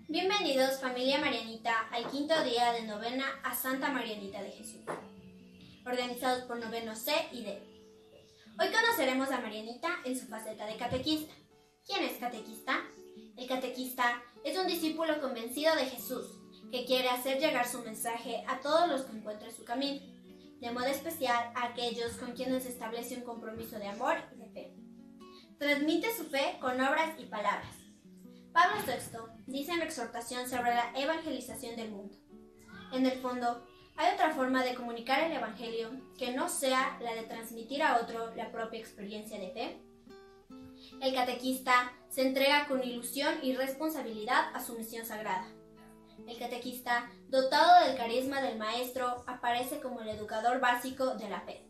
Bienvenidos, familia Marianita, al quinto día de novena a Santa Marianita de Jesús, organizados por novenos C y D. Hoy conoceremos a Marianita en su faceta de catequista. ¿Quién es catequista? El catequista es un discípulo convencido de Jesús, que quiere hacer llegar su mensaje a todos los que encuentren su camino, de modo especial a aquellos con quienes establece un compromiso de amor y de fe. Transmite su fe con obras y palabras. Pablo VI dice en la exhortación sobre la evangelización del mundo: en el fondo, hay otra forma de comunicar el evangelio que no sea la de transmitir a otro la propia experiencia de fe. El catequista se entrega con ilusión y responsabilidad a su misión sagrada. El catequista, dotado del carisma del maestro, aparece como el educador básico de la fe.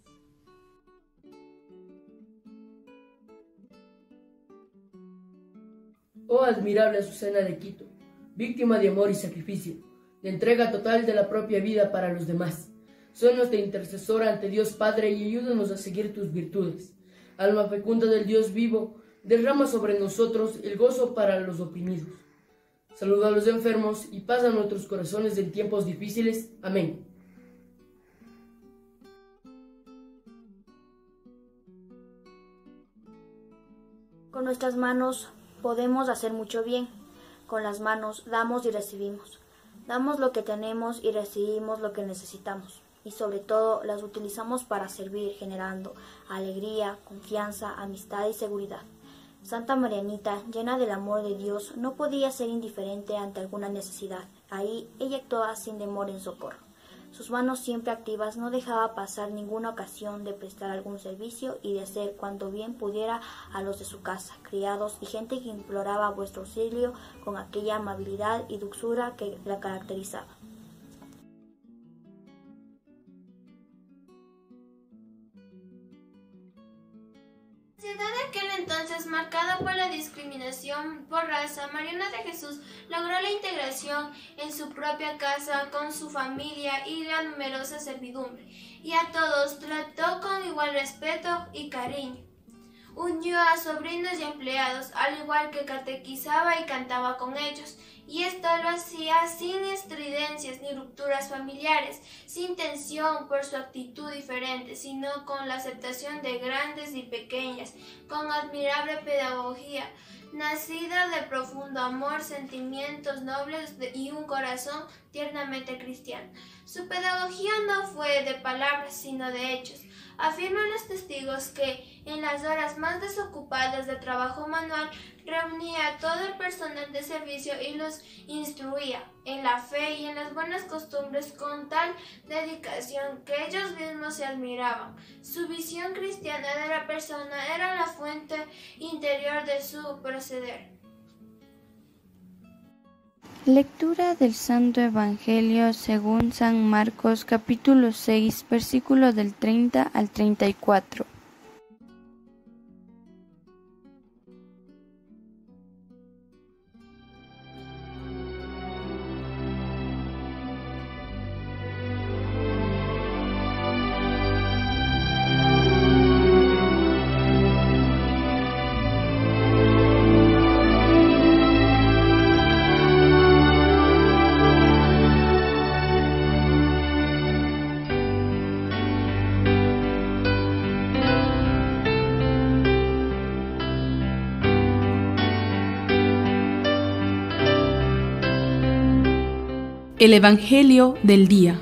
Oh admirable Azucena de Quito, víctima de amor y sacrificio, de entrega total de la propia vida para los demás. Soy nuestra intercesora ante Dios Padre y ayúdanos a seguir tus virtudes. Alma fecunda del Dios vivo, derrama sobre nosotros el gozo para los oprimidos. Saluda a los enfermos y paz a nuestros corazones en tiempos difíciles. Amén. Con nuestras manos podemos hacer mucho bien. Con las manos damos y recibimos. Damos lo que tenemos y recibimos lo que necesitamos. Y sobre todo las utilizamos para servir, generando alegría, confianza, amistad y seguridad. Santa Marianita, llena del amor de Dios, no podía ser indiferente ante alguna necesidad. Ahí ella actuaba sin demora en socorro. Sus manos siempre activas no dejaba pasar ninguna ocasión de prestar algún servicio y de hacer cuanto bien pudiera a los de su casa, criados y gente que imploraba vuestro auxilio con aquella amabilidad y dulzura que la caracterizaba. Ciudad de aquel entonces marcada por la discriminación por raza, Mariana de Jesús logró la integración en su propia casa con su familia y la numerosa servidumbre, y a todos trató con igual respeto y cariño. Unió a sobrinos y empleados, al igual que catequizaba y cantaba con ellos, y esto lo hacía sin estridencias ni rupturas familiares, sin tensión por su actitud diferente, sino con la aceptación de grandes y pequeñas, con admirable pedagogía, nacida de profundo amor, sentimientos nobles y un corazón tiernamente cristiano. Su pedagogía no fue de palabras, sino de hechos. Afirman los testigos que, en las horas más desocupadas de trabajo manual, reunía a todo el personal de servicio y los instruía en la fe y en las buenas costumbres con tal dedicación que ellos mismos se admiraban. Su visión cristiana de la persona era la fuente interior de su proceder. Lectura del Santo Evangelio según San Marcos, capítulo 6, versículos del 30 al 34. El Evangelio del día.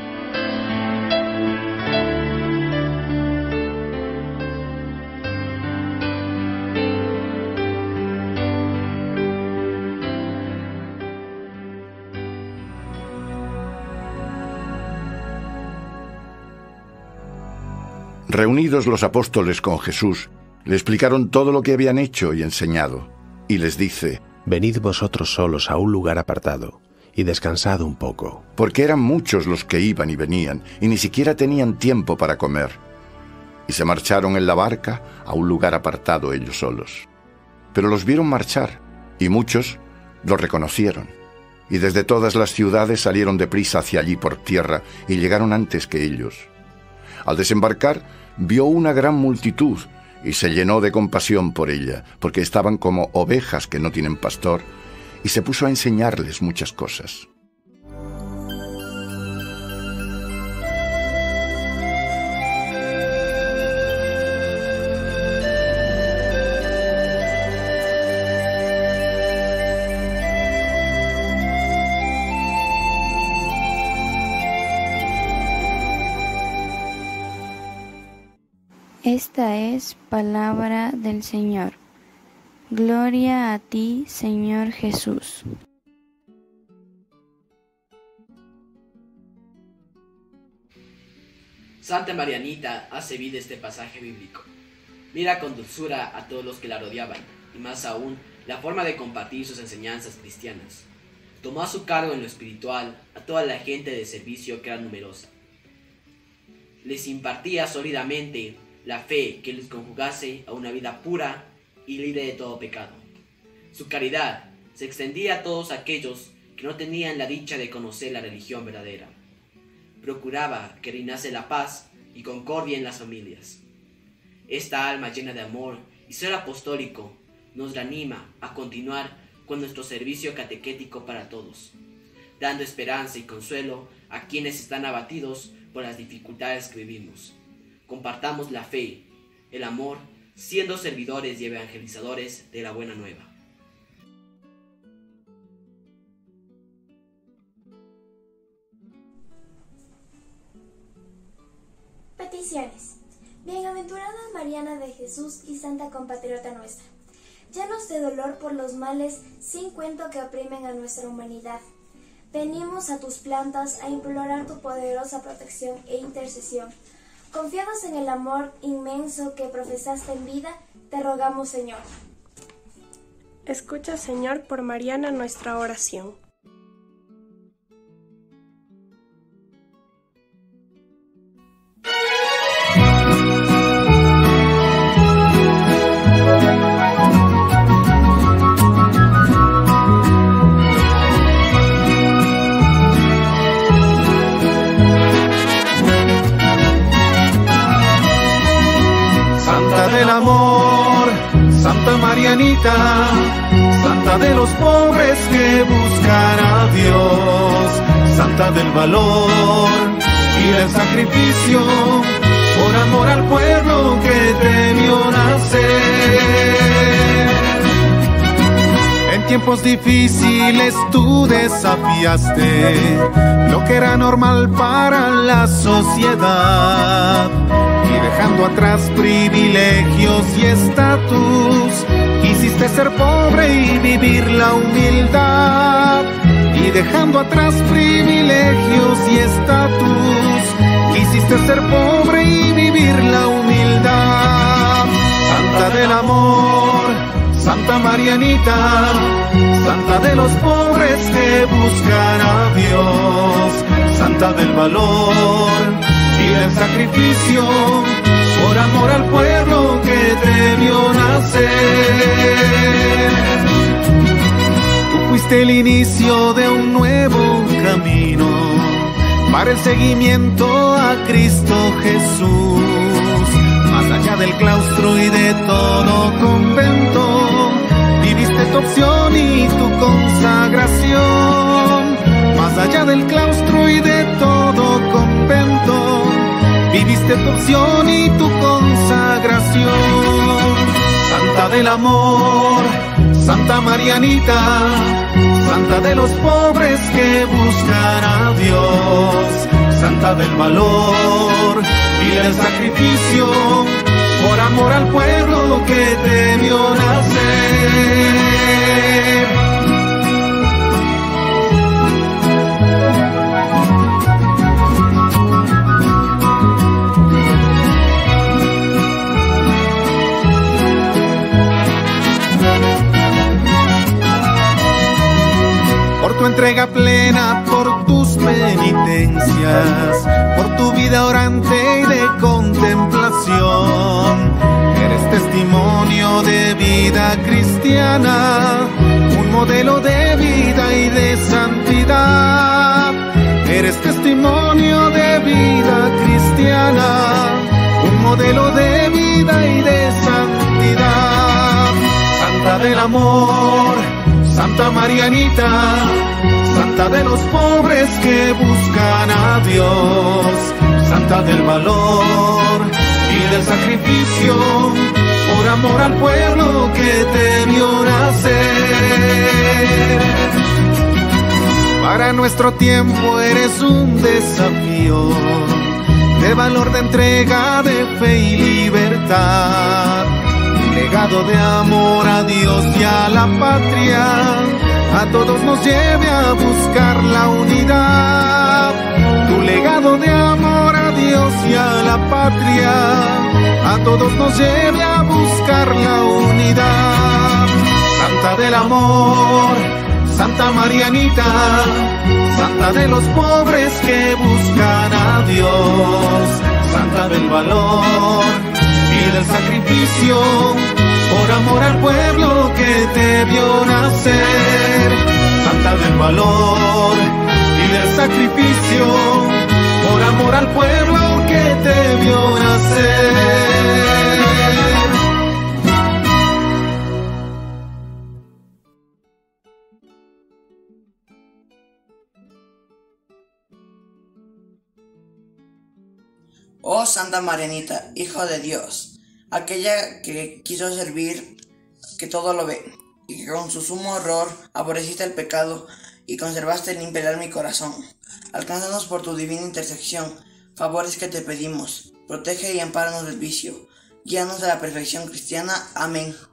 Reunidos los apóstoles con Jesús, le explicaron todo lo que habían hecho y enseñado, y les dice: Venid vosotros solos a un lugar apartado, y descansad un poco. Porque eran muchos los que iban y venían, y ni siquiera tenían tiempo para comer. Y se marcharon en la barca a un lugar apartado ellos solos. Pero los vieron marchar, y muchos los reconocieron. Y desde todas las ciudades salieron deprisa hacia allí por tierra, y llegaron antes que ellos. Al desembarcar, vio una gran multitud, y se llenó de compasión por ella, porque estaban como ovejas que no tienen pastor, y se puso a enseñarles muchas cosas. Esta es palabra del Señor. Gloria a ti, Señor Jesús. Santa Marianita hace vida este pasaje bíblico. Mira con dulzura a todos los que la rodeaban, y más aún, la forma de compartir sus enseñanzas cristianas. Tomó a su cargo en lo espiritual a toda la gente de servicio que era numerosa. Les impartía sólidamente la fe que les conjugase a una vida pura y libre de todo pecado. Su caridad se extendía a todos aquellos que no tenían la dicha de conocer la religión verdadera. Procuraba que reinase la paz y concordia en las familias. Esta alma llena de amor y ser apostólico nos anima a continuar con nuestro servicio catequético para todos, dando esperanza y consuelo a quienes están abatidos por las dificultades que vivimos. Compartamos la fe, el amor, siendo servidores y evangelizadores de la buena nueva. Peticiones. Bienaventurada Mariana de Jesús y Santa Compatriota nuestra, llenos de dolor por los males sin cuento que oprimen a nuestra humanidad, venimos a tus plantas a implorar tu poderosa protección e intercesión. Confiados en el amor inmenso que profesaste en vida, te rogamos, Señor. Escucha, Señor, por Mariana nuestra oración. Del amor, Santa Marianita, Santa de los pobres que buscan a Dios, Santa del valor y del sacrificio, por amor al pueblo que te vio nacer. En tiempos difíciles tú desafiaste lo que era normal para la sociedad, y dejando atrás privilegios y estatus, quisiste ser pobre y vivir la humildad. Y dejando atrás privilegios y estatus, quisiste ser pobre y vivir la humildad. Santa del amor, Santa Marianita, Santa de los pobres que buscan a Dios, Santa del valor y del sacrificio, por amor al pueblo que te vio nacer. Tú fuiste el inicio de un nuevo camino para el seguimiento a Cristo Jesús. Más allá del claustro y de todo convento, viviste tu opción y tu consagración. Más allá del claustro y de todo convento, viviste tu opción y tu consagración. Santa del amor, Santa Marianita, Santa de los pobres que buscan a Dios, Santa del valor y del sacrificio, por amor al pueblo que te vio nacer. Por tu entrega plena, por tus penitencias, por tu vida orante y de contemplación, eres testimonio de vida cristiana, un modelo de vida y de santidad. Eres testimonio de vida cristiana, un modelo de vida y de santidad. Santa del amor, Santa Santa Marianita, Santa de los pobres que buscan a Dios, Santa del valor y del sacrificio, por amor al pueblo que te vio nacer. Para nuestro tiempo eres un desafío de valor, de entrega, de fe y libertad, un legado de amor a Dios y a la patria, a todos nos lleve a buscar la unidad. Tu legado de amor a Dios y a la patria, a todos nos lleve a buscar la unidad. Santa del amor, Santa Marianita, Santa de los pobres que buscan a Dios, Santa del valor y del sacrificio, por amor al pueblo que te vio nacer. Santa del valor y del sacrificio, por amor al pueblo que te vio nacer. Oh Santa Marianita, Hijo de Dios, aquella que quiso servir, que todo lo ve, y que con su sumo horror aborreciste el pecado y conservaste el imperar mi corazón. Alcánzanos por tu divina intersección, favores que te pedimos, protege y ampáranos del vicio, guíanos a la perfección cristiana. Amén.